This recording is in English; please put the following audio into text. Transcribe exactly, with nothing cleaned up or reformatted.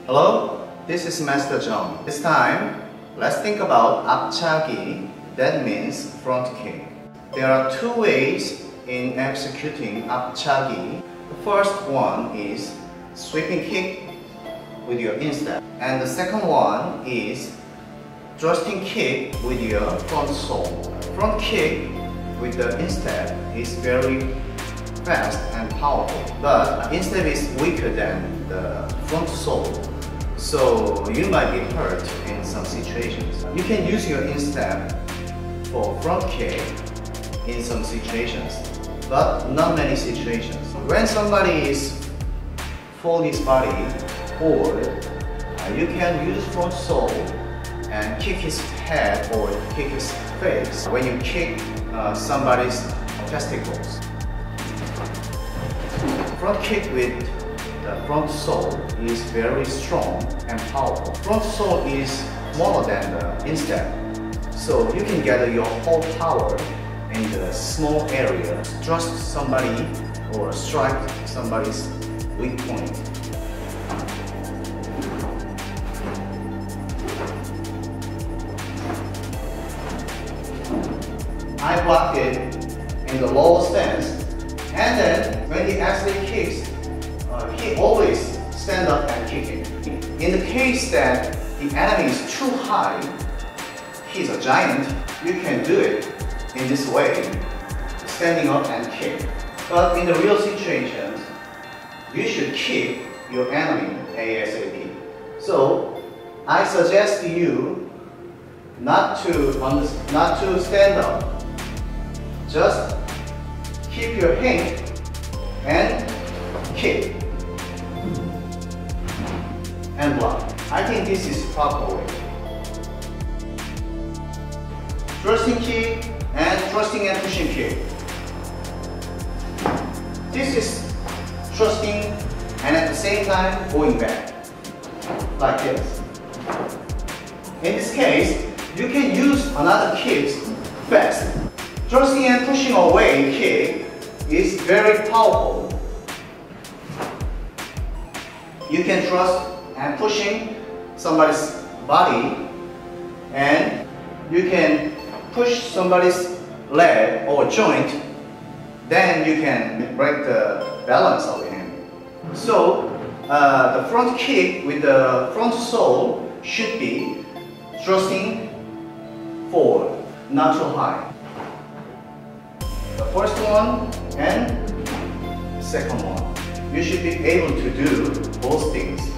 Hello, this is Master John. This time, let's think about Apchagi, that means front kick. There are two ways in executing Apchagi. The first one is sweeping kick with your instep, and the second one is thrusting kick with your front sole. Front kick with the instep is very fast and powerful, but instep is weaker than the front sole, so you might be hurt in some situations. You can use your instep for front kick in some situations, but not many situations. When somebody is fold his body forward, uh, you can use front sole and kick his head or kick his face when you kick uh, somebody's testicles. Front kick with the front sole is very strong and powerful. Front sole is smaller than the instep, so you can gather your whole power in the small area, thrust somebody or strike somebody's weak point. I block it in the lower stance, and then when he actually kicks, uh, he always stand up and kick it. In the case that the enemy is too high, he's a giant, you can do it in this way, standing up and kick. But in the real situations, you should kick your enemy ASAP. So I suggest you not to, not to stand up. Just keep your hand and kick and block. I think this is the proper way. Thrusting kick and thrusting and pushing kick. This is thrusting and at the same time going back, like this. In this case, you can use another kick fast. Thrusting and pushing away kick is very powerful. You can thrust and pushing somebody's body, and you can push somebody's leg or joint, then you can break the balance of him. So uh, the front kick with the front sole should be thrusting forward, not too high. The first one and the second one. You should be able to do both things.